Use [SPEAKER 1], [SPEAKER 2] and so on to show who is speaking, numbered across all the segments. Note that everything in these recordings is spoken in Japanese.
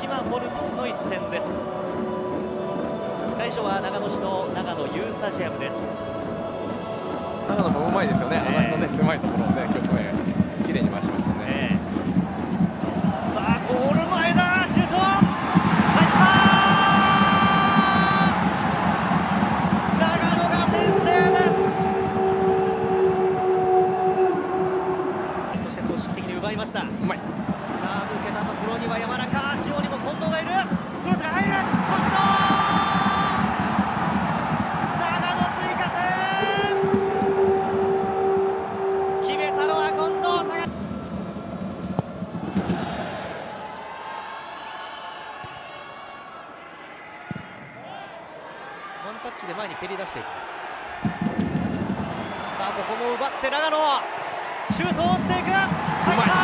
[SPEAKER 1] 島モルティスの一戦です。会場は長野市の長野ユースタジアムです。
[SPEAKER 2] 長野もうまいですよね、あの辺のね狭いところをね、局面きれいに回しましたね。
[SPEAKER 1] さあゴール前だ、シュート入ったー、長野が先制です。そして組織的に奪いました。うまい。さあ抜けたところには山中、中央にも近藤がいる。クロスが入る、近藤、長野追加点、決めたのは近藤。ワンタッチで前に蹴り出していきます。さあここも奪って長野、シュートを打っていく、入った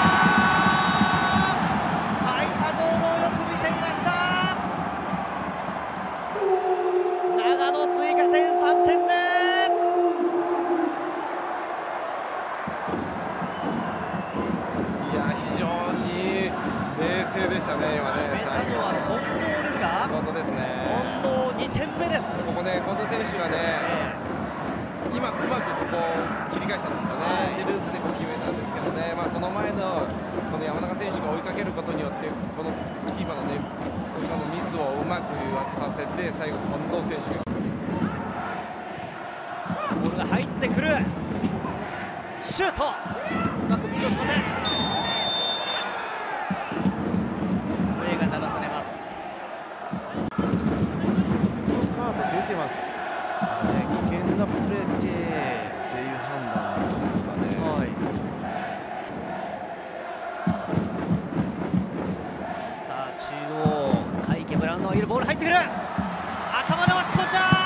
[SPEAKER 1] 入ったゴールをよく見ていました。長野追加点3点目。
[SPEAKER 2] いや非常に冷静でしたね、今ね。
[SPEAKER 1] 最後は近藤ですか。
[SPEAKER 2] 近藤ですね。
[SPEAKER 1] 近藤2点目です。
[SPEAKER 2] ここね、近藤選手がね、今うまくここ切り返したんですよね。でループでこう決めたんですけどね、その前のこの山中選手が追いかけることによってこのキーパーのね時のミスをうまく誘発させて、最後近藤選手が
[SPEAKER 1] ボールが入ってくる、シュートうまくミートしません。笛が鳴らされます。
[SPEAKER 2] カード出てます。危険なプレーでという判断ですかね。
[SPEAKER 1] さあ中央、海家ブラウンのいるボール入ってくる、頭で押し込んだ。